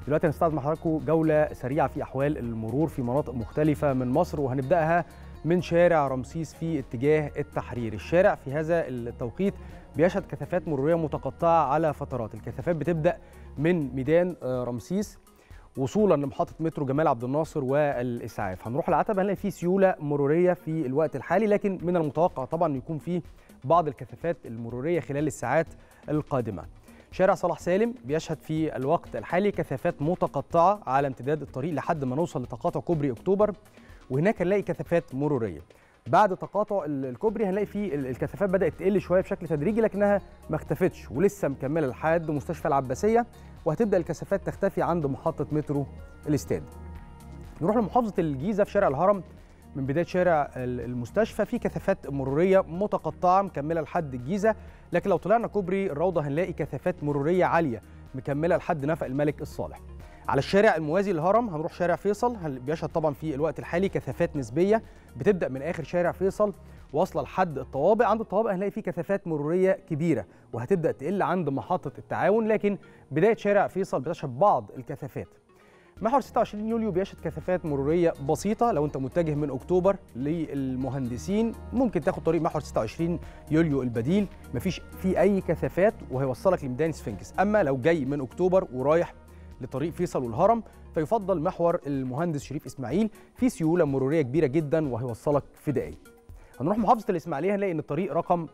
دلوقتي هنستعرض مع حضراتكم جولة سريعة في أحوال المرور في مناطق مختلفة من مصر، وهنبدأها من شارع رمسيس في اتجاه التحرير. الشارع في هذا التوقيت بيشهد كثافات مرورية متقطعة على فترات. الكثافات بتبدأ من ميدان رمسيس وصولا لمحطة مترو جمال عبد الناصر والإسعاف. هنروح العتبة هنلاقي فيه سيولة مرورية في الوقت الحالي، لكن من المتوقع طبعا يكون فيه بعض الكثافات المرورية خلال الساعات القادمة. شارع صلاح سالم بيشهد في الوقت الحالي كثافات متقطعة على امتداد الطريق لحد ما نوصل لتقاطع كوبري أكتوبر، وهناك هنلاقي كثافات مرورية. بعد تقاطع الكوبري هنلاقي فيه الكثافات بدأت تقل شوية بشكل تدريجي، لكنها ما اختفتش ولسه مكملة لحد مستشفى العباسية، وهتبدأ الكثافات تختفي عند محطة مترو الاستاد. نروح لمحافظة الجيزة في شارع الهرم من بداية شارع المستشفى في كثافات مرورية متقطعة مكملة لحد الجيزة، لكن لو طلعنا كوبري الروضة هنلاقي كثافات مرورية عالية مكملة لحد نفق الملك الصالح. على الشارع الموازي للهرم هنروح شارع فيصل، بيشهد طبعا في الوقت الحالي كثافات نسبية بتبدأ من آخر شارع فيصل واصلة لحد الطوابق. عند الطوابق هنلاقي فيه كثافات مرورية كبيرة وهتبدأ تقل عند محطة التعاون، لكن بداية شارع فيصل بتشهد بعض الكثافات. محور 26 يوليو بيشهد كثافات مرورية بسيطة. لو أنت متجه من أكتوبر للمهندسين ممكن تاخد طريق محور 26 يوليو البديل، مفيش فيه أي كثافات وهيوصلك لميدان سفنكس. أما لو جاي من أكتوبر ورايح لطريق فيصل والهرم فيفضل محور المهندس شريف إسماعيل، في سيولة مرورية كبيرة جدا وهيوصلك في دقايق. هنروح محافظة الإسماعيلية هنلاقي إن الطريق رقم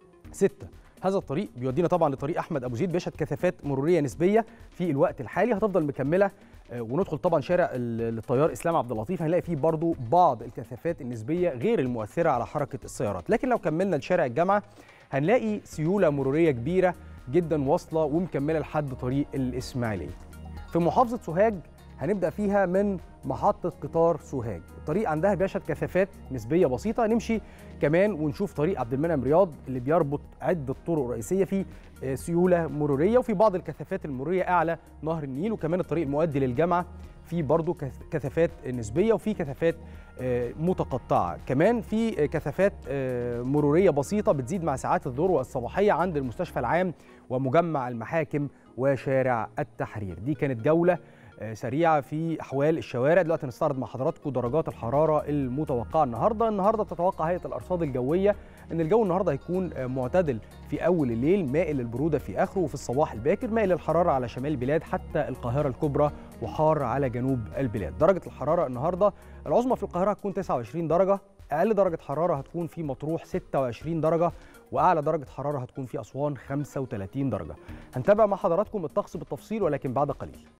6 هذا الطريق بيودينا طبعا لطريق احمد ابو زيد بيشهد كثافات مروريه نسبيه في الوقت الحالي، هتفضل مكمله وندخل طبعا شارع الطيار اسلام عبد اللطيف هنلاقي فيه برضو بعض الكثافات النسبيه غير المؤثره على حركه السيارات. لكن لو كملنا لشارع الجامعه هنلاقي سيوله مروريه كبيره جدا واصله ومكمله لحد طريق الاسماعيليه. في محافظه سوهاج هنبدا فيها من محطه قطار سوهاج، الطريق عندها بيشهد كثافات نسبيه بسيطه. نمشي كمان ونشوف طريق عبد المنعم رياض اللي بيربط عده طرق رئيسيه في سيوله مروريه، وفي بعض الكثافات المروريه اعلى نهر النيل، وكمان الطريق المؤدي للجامعه في برضه كثافات نسبيه وفي كثافات متقطعه. كمان في كثافات مروريه بسيطه بتزيد مع ساعات الذروه الصباحيه عند المستشفى العام ومجمع المحاكم وشارع التحرير. دي كانت جوله سريعة في أحوال الشوارع. دلوقتي هنستعرض مع حضراتكم درجات الحرارة المتوقعة النهاردة تتوقع هيئة الأرصاد الجوية أن الجو النهاردة هيكون معتدل في أول الليل، مائل للبرودة في آخره، وفي الصباح الباكر مائل للحرارة على شمال البلاد حتى القاهرة الكبرى، وحار على جنوب البلاد. درجة الحرارة النهاردة العظمى في القاهرة هتكون 29 درجة، أقل درجة حرارة هتكون في مطروح 26 درجة، وأعلى درجة حرارة هتكون في أسوان 35 درجة. هنتابع مع حضراتكم الطقس بالتفصيل ولكن بعد قليل.